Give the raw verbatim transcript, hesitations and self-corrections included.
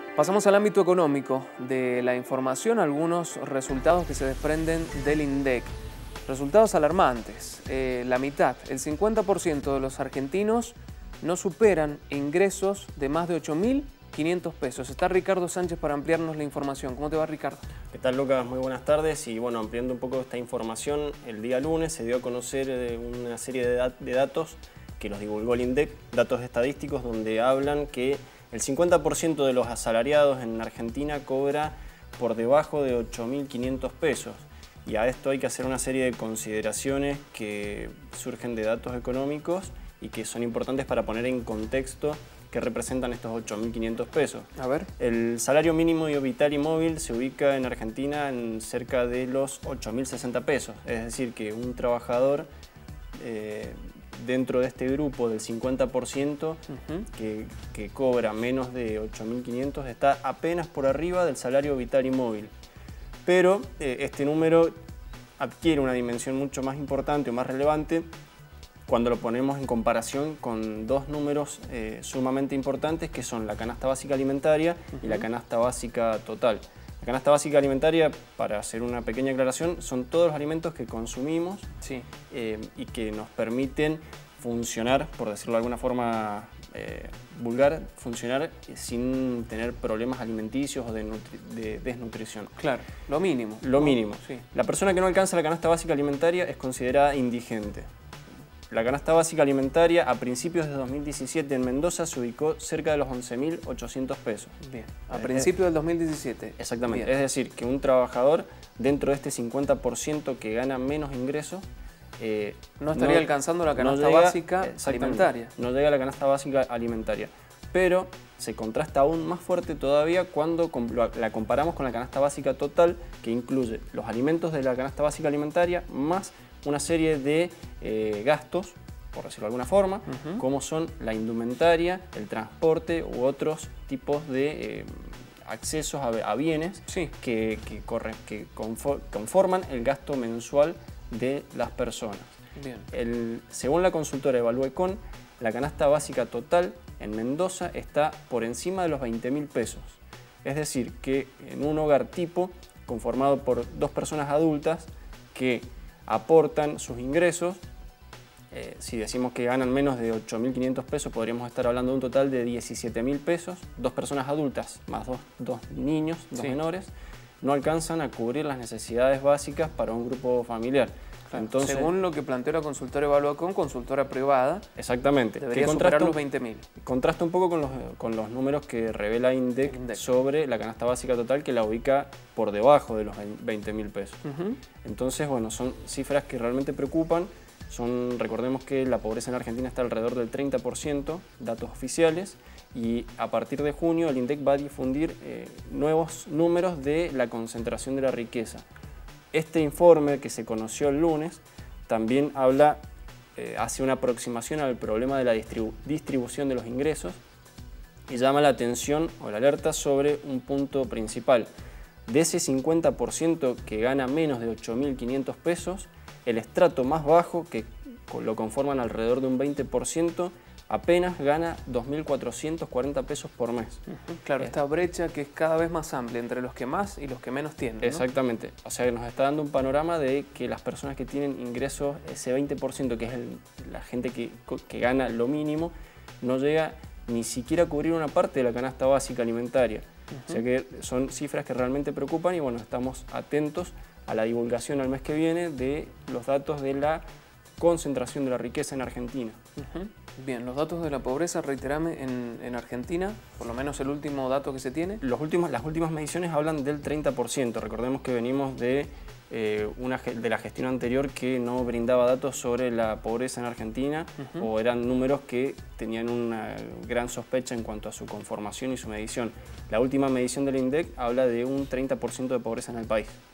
Pasamos al ámbito económico de la información, algunos resultados que se desprenden del INDEC. Resultados alarmantes. Eh, la mitad, el cincuenta por ciento de los argentinos no superan ingresos de más de ocho mil quinientos pesos. Está Ricardo Sánchez para ampliarnos la información. ¿Cómo te va, Ricardo? ¿Qué tal, Lucas? Muy buenas tardes. Y bueno, ampliando un poco esta información, el día lunes se dio a conocer eh, una serie de, dat de datos que los divulgó el INDEC, datos estadísticos donde hablan que el cincuenta por ciento de los asalariados en Argentina cobra por debajo de ocho mil quinientos pesos. Y a esto hay que hacer una serie de consideraciones que surgen de datos económicos y que son importantes para poner en contexto qué representan estos ocho mil quinientos pesos. A ver. El salario mínimo vital y móvil se ubica en Argentina en cerca de los ocho mil sesenta pesos. Es decir, que un trabajador eh, dentro de este grupo del cincuenta por ciento uh-huh. que, que cobra menos de ocho mil quinientos está apenas por arriba del salario vital y móvil. Pero eh, este número adquiere una dimensión mucho más importante o más relevante cuando lo ponemos en comparación con dos números eh, sumamente importantes, que son la canasta básica alimentaria uh-huh. y la canasta básica total. La canasta básica alimentaria, para hacer una pequeña aclaración, son todos los alimentos que consumimos sí. eh, y que nos permiten funcionar, por decirlo de alguna forma eh, vulgar, funcionar sin tener problemas alimenticios o de, de desnutrición. Claro, lo mínimo. Lo mínimo. Sí. La persona que no alcanza la canasta básica alimentaria es considerada indigente. La canasta básica alimentaria a principios de dos mil diecisiete en Mendoza se ubicó cerca de los once mil ochocientos pesos. Bien. A eh, principios del dos mil diecisiete. Exactamente. Bien. Es decir, que un trabajador dentro de este cincuenta por ciento que gana menos ingresos eh, no estaría no, alcanzando la canasta no llega, básica alimentaria. No llega a la canasta básica alimentaria. Pero se contrasta aún más fuerte todavía cuando la comparamos con la canasta básica total, que incluye los alimentos de la canasta básica alimentaria más una serie de eh, gastos, por decirlo de alguna forma, uh-huh. como son la indumentaria, el transporte u otros tipos de eh, accesos a, a bienes sí. que, que, corre, que conforman el gasto mensual de las personas. Bien. El, según la consultora Evaluecon, la canasta básica total en Mendoza está por encima de los veinte mil pesos. Es decir, que en un hogar tipo, conformado por dos personas adultas que aportan sus ingresos, eh, si decimos que ganan menos de ocho mil quinientos pesos, podríamos estar hablando de un total de diecisiete mil pesos, dos personas adultas más dos, dos niños, dos sí. menores, no alcanzan a cubrir las necesidades básicas para un grupo familiar. Entonces, según lo que planteó la consultora Evaluacon, consultora privada, exactamente, debería que superar los veinte mil. Contrasta un poco con los, con los números que revela INDEC, INDEC sobre la canasta básica total, que la ubica por debajo de los veinte mil pesos. Uh-huh. Entonces, bueno, son cifras que realmente preocupan. Son, recordemos que la pobreza en Argentina está alrededor del treinta por ciento, datos oficiales, y a partir de junio el INDEC va a difundir eh, nuevos números de la concentración de la riqueza. Este informe que se conoció el lunes también habla, eh, hace una aproximación al problema de la distribu distribución de los ingresos y llama la atención o la alerta sobre un punto principal. De ese cincuenta por ciento que gana menos de ocho mil quinientos pesos, el estrato más bajo, que lo conforman alrededor de un veinte por ciento, apenas gana dos mil cuatrocientos cuarenta pesos por mes. Uh-huh. Claro, eh. esta brecha que es cada vez más amplia entre los que más y los que menos tienen, ¿no? Exactamente. O sea, que nos está dando un panorama de que las personas que tienen ingresos, ese veinte por ciento, que es el, la gente que, que gana lo mínimo, no llega ni siquiera a cubrir una parte de la canasta básica alimentaria. Uh-huh. O sea que son cifras que realmente preocupan y bueno, estamos atentos a la divulgación al mes que viene de los datos de la concentración de la riqueza en Argentina. Uh-huh. Bien, los datos de la pobreza, reiterame, en, en Argentina, por lo menos el último dato que se tiene. Los últimos, las últimas mediciones hablan del treinta por ciento. Recordemos que venimos de, eh, una, de la gestión anterior que no brindaba datos sobre la pobreza en Argentina uh-huh. o eran números que tenían una gran sospecha en cuanto a su conformación y su medición. La última medición del INDEC habla de un treinta por ciento de pobreza en el país.